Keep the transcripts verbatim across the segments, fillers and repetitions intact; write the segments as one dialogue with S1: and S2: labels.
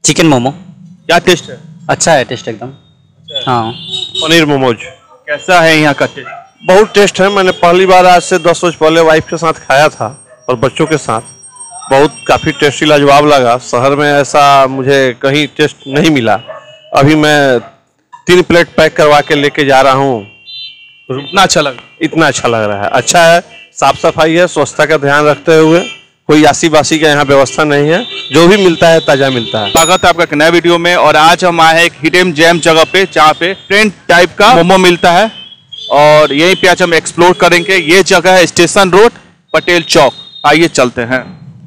S1: Chicken momo.
S2: क्या test है?
S1: अच्छा है टेस्ट एकदम। हाँ।
S2: पनीर मोमोज कैसा है यहाँ का टेस्ट?
S3: बहुत टेस्ट है। मैंने पहली बार आज से दस रोज पहले वाइफ के साथ खाया था और बच्चों के साथ, बहुत काफ़ी टेस्टी लाजवाब लगा। शहर में ऐसा मुझे कहीं टेस्ट नहीं मिला। अभी मैं तीन प्लेट पैक करवा के लेके जा रहा हूँ।
S2: इतना अच्छा लगा?
S3: इतना अच्छा लग रहा है। अच्छा है, साफ सफाई है, स्वच्छता का ध्यान रखते हुए, कोई आसी बासी का यहाँ व्यवस्था नहीं है। जो भी मिलता है ताज़ा मिलता है।
S2: स्वागत है आपका एक नए वीडियो में। और आज हम आए हैं एक हिडन जेम जगह पे जहाँ पे ट्रेंड टाइप का मोमो मिलता है और यहीं पे आज हम एक्सप्लोर करेंगे। ये जगह है स्टेशन रोड, पटेल चौक। आइए चलते हैं।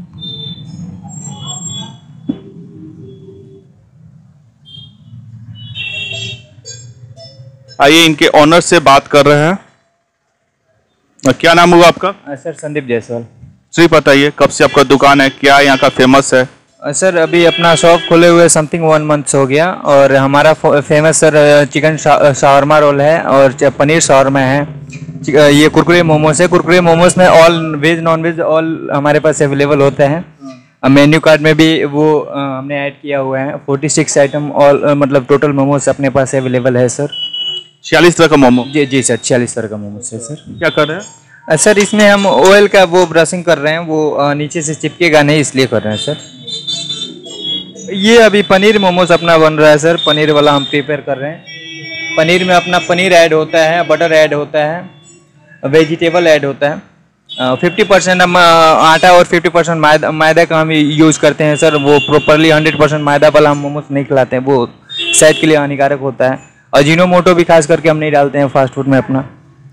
S2: आइए इनके ऑनर से बात कर रहे हैं। क्या नाम हुआ आपका?
S4: सर संदीप जायसवाल।
S2: जी बताइए, कब से आपका दुकान है, क्या यहाँ का फेमस है?
S4: सर अभी अपना शॉप खोले हुए समथिंग वन मंथ हो गया और हमारा famous sir chicken shawarma roll है और पनीर शावरमा है। ये कुरकुरे मोमोज है। कुरकुरे मोमोज में all veg non veg all हमारे पास अवेलेबल होते हैं। मेन्यू कार्ड में भी वो हमने ऐड किया हुआ है। छियालीस आइटम ऑल मतलब टोटल मोमोज अपने पास अवेलेबल है सर।
S2: छियालीस तरह का मोमो?
S4: जी जी सर, छियालीस तरह का मोमोज है सर।
S2: क्या कर रहे हैं
S4: सर? इसमें हम ऑयल का वो ब्रशिंग कर रहे हैं, वो नीचे से चिपकेगा नहीं इसलिए कर रहे हैं सर। ये अभी पनीर मोमोज अपना बन रहा है सर। पनीर वाला हम प्रिपेयर कर रहे हैं। पनीर में अपना पनीर ऐड होता है, बटर ऐड होता है, वेजिटेबल ऐड होता है। फिफ्टी परसेंट हम आटा और फिफ्टी परसेंट मैदा मैदा का हम यूज़ करते हैं सर। वो प्रॉपरली हंड्रेड परसेंट मैदा वाला हम मोमोज नहीं खिलाते हैं, वो सेहत के लिए हानिकारक होता है। अजीनोमोटो भी खास करके हम नहीं डालते हैं फास्ट फूड में अपना।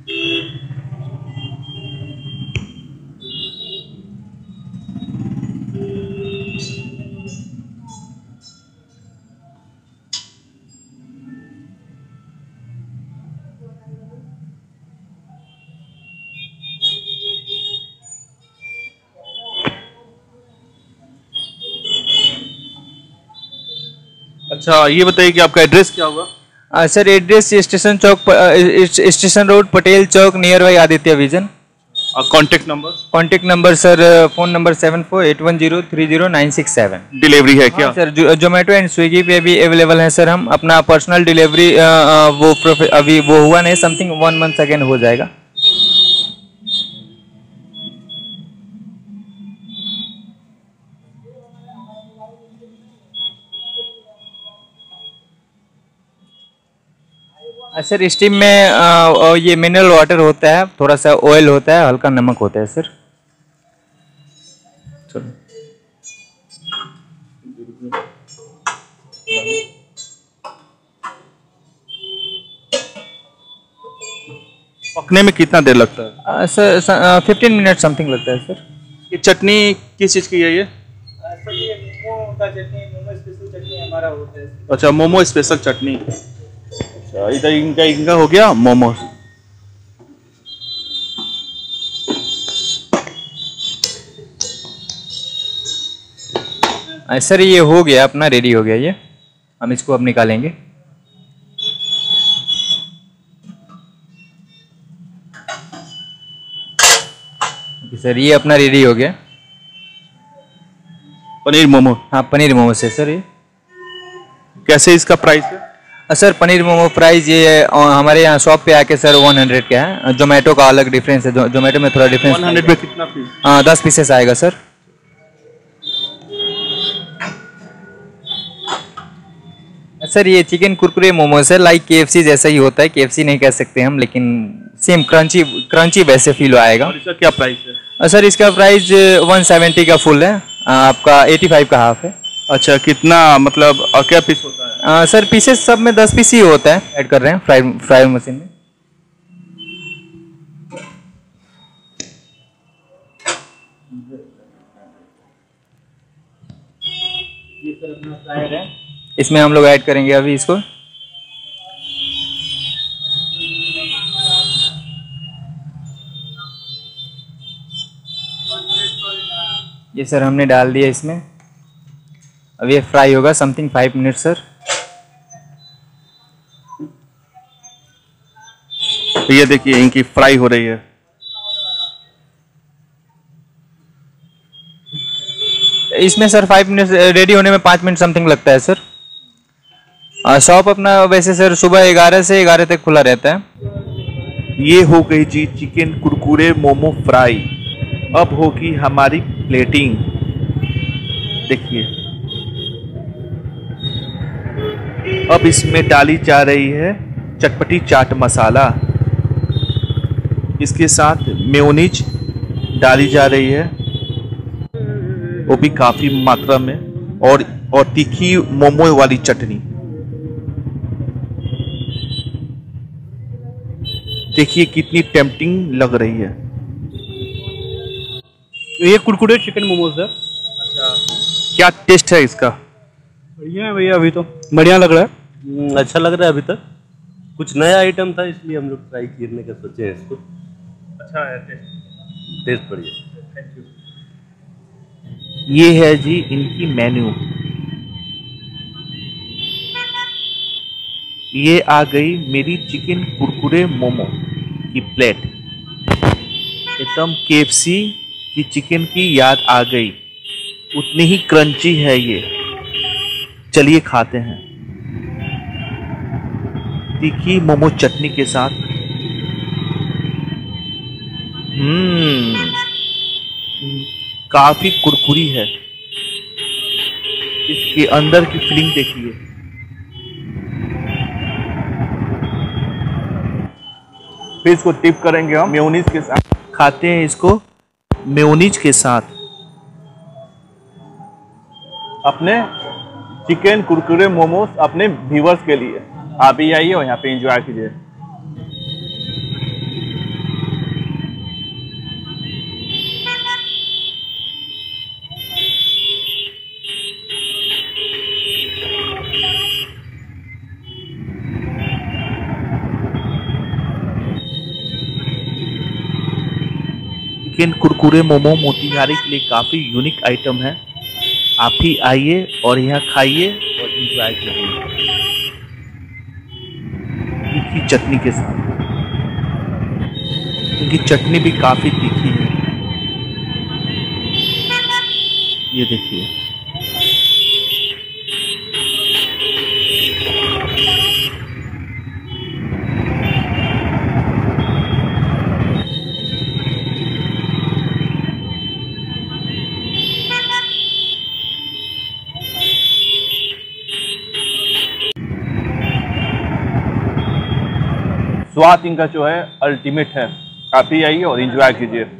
S2: अच्छा ये बताइए कि आपका एड्रेस क्या होगा?
S4: Uh, sir address station Chowk, station road, Patel Chowk, near by Aditya vision.
S2: Contact number?
S4: Contact number sir phone number seven four eight one zero three zero nine six seven.
S2: Delivery है क्या?
S4: हाँ, सर जोमेटो एंड स्विगी पे भी available है sir. हम अपना personal delivery वो अभी वो हुआ नहीं, समथिंग वन मंथ सेकेंड हो जाएगा। सर स्टीम में आ, ये मिनरल वाटर होता है, थोड़ा सा ऑयल होता है, हल्का नमक होता है सर।
S2: पकने में कितना देर लगता है?
S4: Uh, sir fifteen minute something लगता है सर।
S2: ये चटनी किस चीज़ की है ये?
S4: सर ये मोमो का चटनी, मोमो स्पेशल चटनी हमारा होता है।
S2: अच्छा मोमो स्पेशल चटनी। अच्छा इधर इनका इनका हो गया मोमो।
S4: सर ये हो गया अपना, रेडी हो गया ये। हम इसको अब निकालेंगे। सर ये अपना रेडी हो गया
S2: पनीर मोमो।
S4: हाँ पनीर मोमो से सर। ये
S2: कैसे इसका प्राइस है?
S4: सर पनीर मोमो प्राइस ये हमारे यहाँ शॉप पे आके सर वन हंड्रेड का है। जोमेटो का अलग डिफरेंस है, जोमेटो में थोड़ा डिफरेंस।
S2: वन हंड्रेड में कितना पीस?
S4: हाँ दस पीसेस आएगा सर। सर ये चिकन कुरकुरे मोमोज है, लाइक केएफसी जैसा ही होता है। केएफसी नहीं कह सकते हम, लेकिन सेम क्रंची क्रंची वैसे फील आएगा।
S2: और इसका क्या प्राइस है?
S4: सर इसका प्राइस वन सेवेंटी का फुल है, आपका एटी फाइव का हाफ है।
S2: अच्छा कितना मतलब और क्या पीस होता है?
S4: आ, सर पीसेस सब में दस पीस ही होता है। ऐड कर रहे हैं फ्राई फ्राई मशीन में। ये सर अपना फ्रायर है, इसमें हम लोग ऐड करेंगे अभी इसको। ये सर हमने डाल दिया इसमें। अब ये फ्राई होगा समथिंग फाइव मिनट सर।
S2: ये देखिए इनकी फ्राई हो रही है।
S4: इसमें सर फाइव मिनट रेडी होने में पाँच मिनट समथिंग लगता है सर। शॉप अपना वैसे सर सुबह ग्यारह से ग्यारह तक खुला रहता है।
S2: ये हो गई जी चिकन कुरकुरे मोमो फ्राई। अब होगी हमारी प्लेटिंग। देखिए अब इसमें डाली जा रही है चटपटी चाट मसाला, इसके साथ मेयोनीज डाली जा रही है, वो भी काफी मात्रा में, और और तीखी मोमो वाली चटनी। देखिए कितनी टेम्पटिंग लग रही है।
S1: ये कुरकुरे चिकन मोमोज है।
S2: क्या टेस्ट है इसका?
S1: बढ़िया है भैया, अभी तो बढ़िया लग रहा है।
S5: हम्म, अच्छा लग रहा है। अभी तक कुछ नया आइटम था इसलिए हम लोग ट्राई करने का सोचे हैं इसको।
S1: अच्छा है टेस्ट।
S5: टेस्ट बढ़िया।
S2: ये है जी इनकी मेन्यू। ये आ गई मेरी चिकन कुरकुरे मोमो की प्लेट। एकदम केएफसी की चिकन की याद आ गई, उतनी ही क्रंची है ये। चलिए खाते हैं तीखी मोमो चटनी के साथ। हम्म काफी कुरकुरी है, इसके अंदर की फीलिंग देखिए। फिर इसको टिप करेंगे हम मेयोनीज के साथ। खाते हैं इसको मेयोनीज के साथ। अपने चिकन कुरकुरे मोमोज अपने व्यूअर्स के लिए आप भी आइए और यहाँ पे एंजॉय कीजिए। चिकन कुरकुरे मोमो मोतिहारी के लिए काफी यूनिक आइटम है। आप भी आइए और यहाँ खाइए और एंजॉय करिए तीखी चटनी के साथ। इनकी चटनी भी काफी तीखी है, ये देखिए। स्वाद इनका जो है अल्टीमेट है। आप ही आइए और एंजॉय कीजिए।